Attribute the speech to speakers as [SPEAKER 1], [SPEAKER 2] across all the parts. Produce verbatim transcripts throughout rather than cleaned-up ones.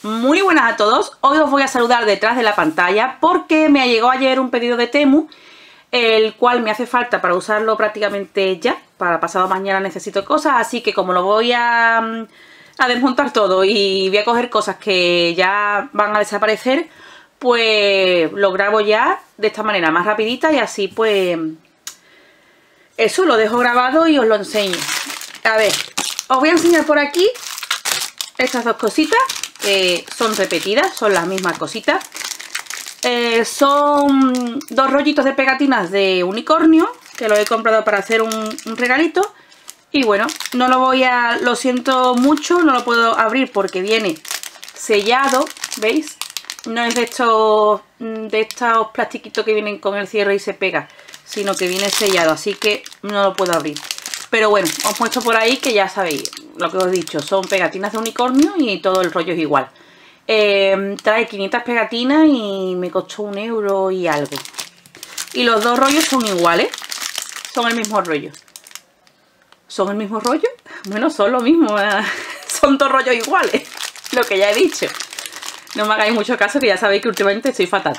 [SPEAKER 1] Muy buenas a todos. Hoy os voy a saludar detrás de la pantalla porque me llegó ayer un pedido de Temu, el cual me hace falta para usarlo prácticamente ya. Para pasado mañana necesito cosas, así que como lo voy a, a desmontar todo y voy a coger cosas que ya van a desaparecer, pues lo grabo ya de esta manera más rapidita y así pues eso lo dejo grabado y os lo enseño. A ver, os voy a enseñar por aquí estas dos cositas que son repetidas, son las mismas cositas. Eh, son dos rollitos de pegatinas de unicornio que los he comprado para hacer un, un regalito. Y bueno, no lo voy a, lo siento mucho, no lo puedo abrir porque viene sellado, ¿veis? No es de estos, de estos plastiquitos que vienen con el cierre y se pega, sino que viene sellado, así que no lo puedo abrir. Pero bueno, os muestro por ahí que ya sabéis lo que os he dicho, son pegatinas de unicornio y todo el rollo es igual. Eh, trae quinientas pegatinas y me costó un euro y algo. Y los dos rollos son iguales, son el mismo rollo. ¿Son el mismo rollo? Bueno, son lo mismo, eh. Son dos rollos iguales, lo que ya he dicho. No me hagáis mucho caso, que ya sabéis que últimamente estoy fatal.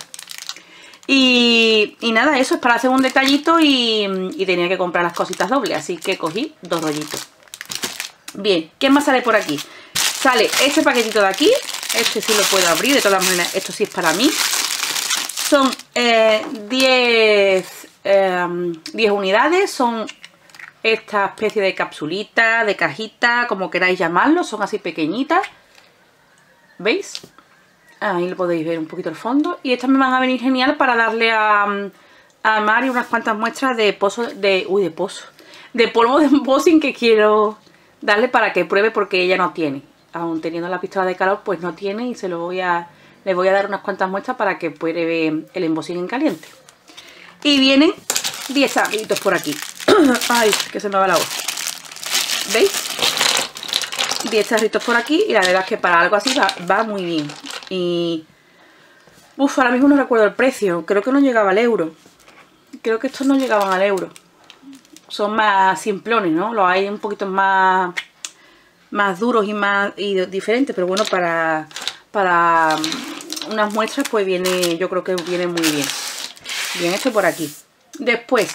[SPEAKER 1] Y, y nada, eso es para hacer un detallito y, y tenía que comprar las cositas dobles, así que cogí dos rollitos. Bien, ¿qué más sale por aquí? Sale este paquetito de aquí, este sí lo puedo abrir, de todas maneras esto sí es para mí. Son eh, diez, eh, diez unidades, son esta especie de capsulita, de cajita, como queráis llamarlo, son así pequeñitas. ¿Veis? Ahí lo podéis ver un poquito el fondo. Y estas me van a venir genial para darle a, a Mari unas cuantas muestras de pozo, de, uy, de pozo, de polvo de embossing que quiero darle para que pruebe porque ella no tiene. Aún teniendo la pistola de calor, pues no tiene y se lo voy a, le voy a dar unas cuantas muestras para que pruebe el embossing en caliente. Y vienen diez sarritos por aquí. Ay, que se me va la voz. ¿Veis? diez charritos por aquí y la verdad es que para algo así va, va muy bien. Y uff, ahora mismo no recuerdo el precio, creo que no llegaba al euro. Creo que estos no llegaban al euro. Son más simplones, ¿no? Los hay un poquito más más duros y más y diferentes, pero bueno, para para unas muestras pues viene, yo creo que viene muy bien. Bien, esto por aquí. Después,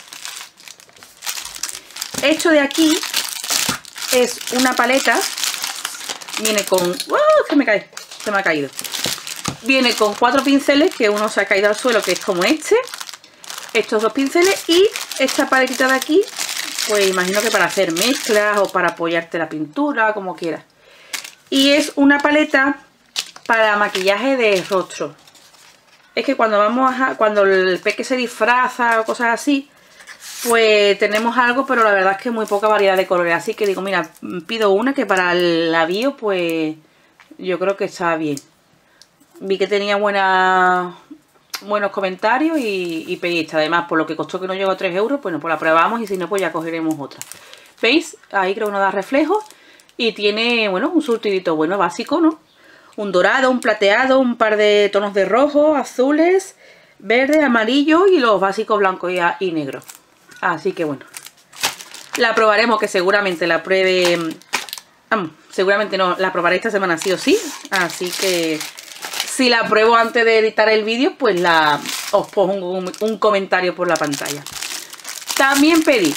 [SPEAKER 1] esto de aquí es una paleta. Viene con... ¡Uh! Se me cae, se me ha caído. Viene con cuatro pinceles, que uno se ha caído al suelo, que es como este. Estos dos pinceles y esta paletita de aquí, pues imagino que para hacer mezclas o para apoyarte la pintura, como quieras. Y es una paleta para maquillaje de rostro. Es que cuando vamos a... cuando el peque se disfraza o cosas así, pues tenemos algo, pero la verdad es que muy poca variedad de colores. Así que digo, mira, pido una que para el avío, pues yo creo que está bien. Vi que tenía buena, buenos comentarios y, y pedí esta. Además, por lo que costó que no llegó a tres euros, bueno, pues la probamos y si no, pues ya cogeremos otra. ¿Veis? Ahí creo que nos da reflejo y tiene, bueno, un surtidito bueno, básico, ¿no? Un dorado, un plateado, un par de tonos de rojo, azules, verde, amarillo y los básicos blancos y, y negros. Así que bueno, la probaremos, que seguramente la pruebe, vamos, seguramente no, la probaré esta semana sí o sí. Así que si la pruebo antes de editar el vídeo, pues la os pongo un, un comentario por la pantalla. También pedí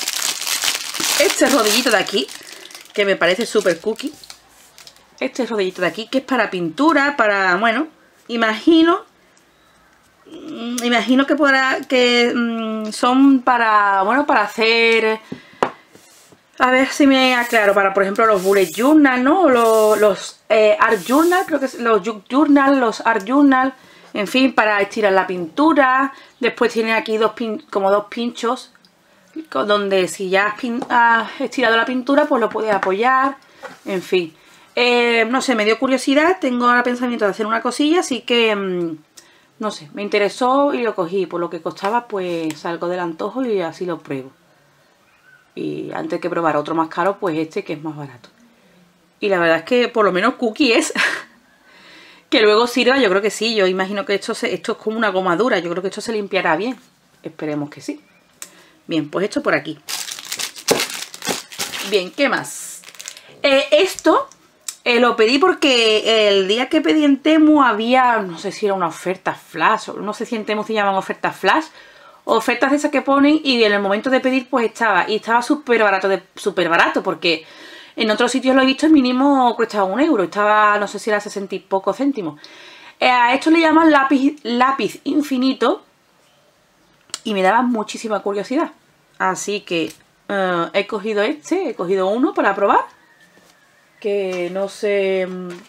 [SPEAKER 1] este rodillito de aquí, que me parece súper cookie. Este rodillito de aquí, que es para pintura, para, bueno, imagino... Imagino que podrá que mmm, son para, bueno, para hacer, a ver si me aclaro, para por ejemplo los bullet journal, ¿no? Los, los eh, art journal, creo que es los journal, los art journal, en fin, para estirar la pintura. Después tiene aquí dos pin, como dos pinchos, donde si ya has, pin, has estirado la pintura, pues lo puedes apoyar, en fin. Eh, no sé, me dio curiosidad, tengo ahora pensamiento de hacer una cosilla, así que... Mmm, no sé, me interesó y lo cogí. Por lo que costaba, pues salgo del antojo y así lo pruebo. Y antes que probar otro más caro, pues este que es más barato. Y la verdad es que por lo menos cookie es. Que luego sirva, yo creo que sí. Yo imagino que esto, se, esto es como una goma dura. Yo creo que esto se limpiará bien. Esperemos que sí. Bien, pues esto por aquí. Bien, ¿qué más? Eh, esto Eh, lo pedí porque el día que pedí en Temu había, no sé si era una oferta flash, o no sé si en Temu se llaman ofertas flash, ofertas de esas que ponen, y en el momento de pedir pues estaba, y estaba súper barato, de súper barato, porque en otros sitios lo he visto, el mínimo cuesta un euro, estaba, no sé si era sesenta y pocos céntimos. Eh, a esto le llaman lápiz, lápiz infinito, y me daba muchísima curiosidad, así que uh, he cogido este, he cogido uno para probar, que no sé,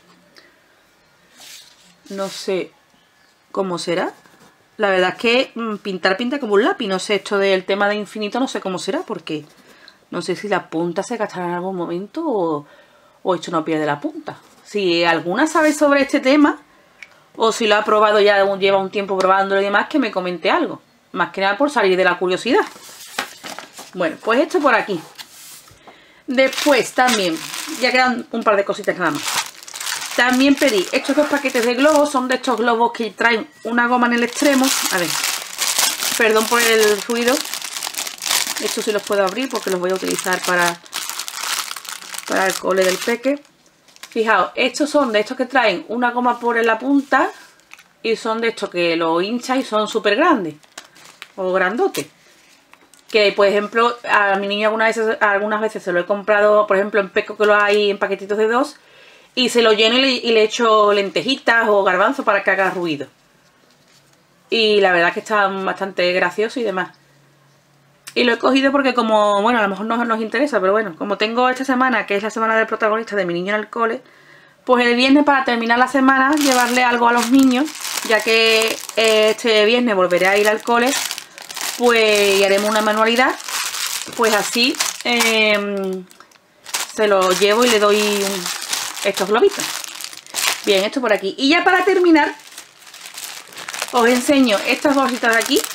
[SPEAKER 1] no sé cómo será. La verdad es que pintar pinta como un lápiz. No sé, esto del tema de infinito no sé cómo será, porque no sé si la punta se gastará en algún momento o, o esto no pierde la punta. Si alguna sabe sobre este tema, o si lo ha probado ya, lleva un tiempo probándolo y demás, que me comente algo. Más que nada por salir de la curiosidad. Bueno, pues esto por aquí. Después también, ya quedan un par de cositas nada más. También pedí estos dos paquetes de globos. Son de estos globos que traen una goma en el extremo. A ver, perdón por el ruido. Estos sí los puedo abrir porque los voy a utilizar para, para el cole del peque. Fijaos, estos son de estos que traen una goma por la punta. Y son de estos que lo hinchas y son súper grandes. O grandotes. Que, por ejemplo, a mi niño algunas veces, algunas veces se lo he comprado, por ejemplo, en Peco, que lo hay en paquetitos de dos, y se lo lleno y le, y le echo lentejitas o garbanzos para que haga ruido. Y la verdad es que están bastante graciosos y demás. Y lo he cogido porque como, bueno, a lo mejor no nos interesa, pero bueno, como tengo esta semana, que es la semana del protagonista de mi niño en el cole, pues el viernes, para terminar la semana, llevarle algo a los niños, ya que este viernes volveré a ir al cole. Pues y haremos una manualidad, pues así eh, se lo llevo y le doy un, estos globitos. Bien, esto por aquí. Y ya para terminar, os enseño estas bolsitas de aquí.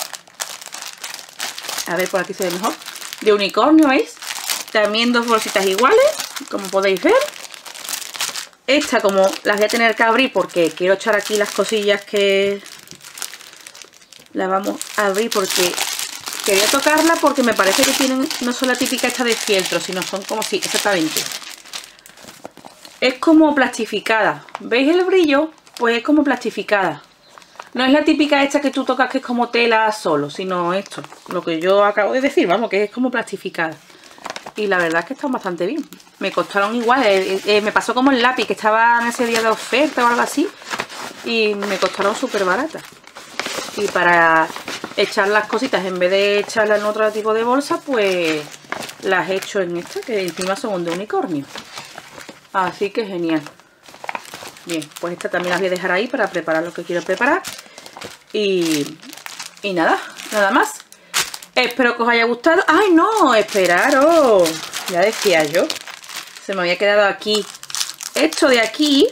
[SPEAKER 1] A ver, por aquí se ve mejor. De unicornio, ¿veis? También dos bolsitas iguales, como podéis ver. Esta, como las voy a tener que abrir porque quiero echar aquí las cosillas que las vamos a abrir porque quería tocarla, porque me parece que tienen, no son la típica esta de fieltro, sino son como si, exactamente. Es como plastificada. ¿Veis el brillo? Pues es como plastificada. No es la típica esta que tú tocas que es como tela solo, sino esto, lo que yo acabo de decir, vamos, que es como plastificada. Y la verdad es que están bastante bien. Me costaron igual, eh, eh, me pasó como el lápiz, que estaba en ese día de oferta o algo así, y me costaron súper baratas. Y para echar las cositas, en vez de echarlas en otro tipo de bolsa, pues las he hecho en esta, que encima son de unicornio. Así que genial. Bien, pues esta también las voy a dejar ahí para preparar lo que quiero preparar. Y, y nada, nada más. Espero que os haya gustado. ¡Ay, no! ¡Esperaros! Ya decía yo. Se me había quedado aquí. Esto de aquí.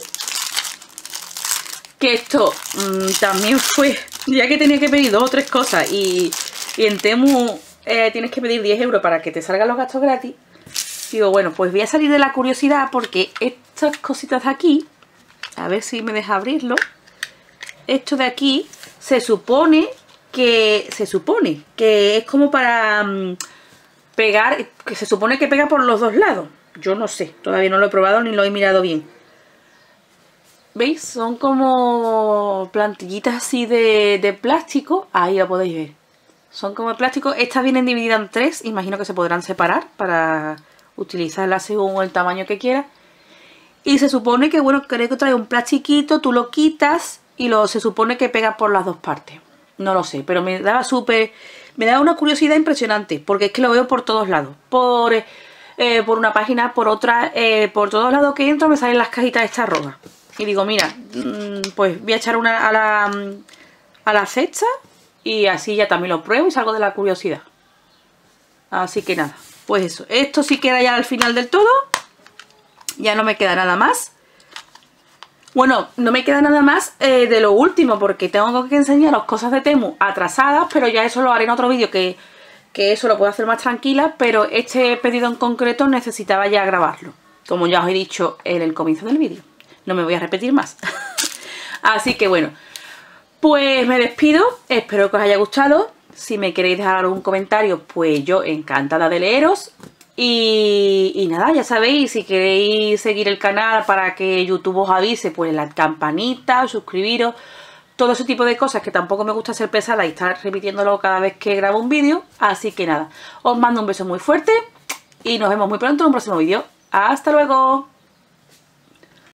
[SPEAKER 1] Que esto mmm, también fue... Ya que tenía que pedir dos o tres cosas. Y, y en Temu eh, tienes que pedir diez euros para que te salgan los gastos gratis. Digo, bueno, pues voy a salir de la curiosidad porque estas cositas de aquí... A ver si me deja abrirlo. Esto de aquí se supone que... Se supone que es como para um, pegar... Que se supone que pega por los dos lados. Yo no sé. Todavía no lo he probado ni lo he mirado bien. ¿Veis? Son como plantillitas así de, de plástico. Ahí lo podéis ver. Son como de plástico. Estas vienen divididas en tres. Imagino que se podrán separar para utilizarlas según el tamaño que quieras. Y se supone que, bueno, creo que trae un plastiquito, tú lo quitas y lo se supone que pega por las dos partes. No lo sé, pero me daba súper... Me daba una curiosidad impresionante, porque es que lo veo por todos lados. Por, eh, por una página, por otra, eh, por todos lados que entro me salen las cajitas estas rojas. Y digo, mira, pues voy a echar una a la, a la cesta y así ya también lo pruebo y salgo de la curiosidad. Así que nada, pues eso. Esto sí queda ya al final del todo. Ya no me queda nada más. Bueno, no me queda nada más eh, de lo último, porque tengo que enseñaros cosas de Temu atrasadas, pero ya eso lo haré en otro vídeo, que, que eso lo puedo hacer más tranquila, pero este pedido en concreto necesitaba ya grabarlo, como ya os he dicho en el comienzo del vídeo. No me voy a repetir más. Así que bueno, pues me despido, espero que os haya gustado. Si me queréis dejar algún comentario, pues yo encantada de leeros. Y, y nada, ya sabéis, si queréis seguir el canal para que YouTube os avise, pues la campanita, suscribiros, todo ese tipo de cosas, que tampoco me gusta ser pesada y estar repitiéndolo cada vez que grabo un vídeo. Así que nada, os mando un beso muy fuerte y nos vemos muy pronto en un próximo vídeo. ¡Hasta luego!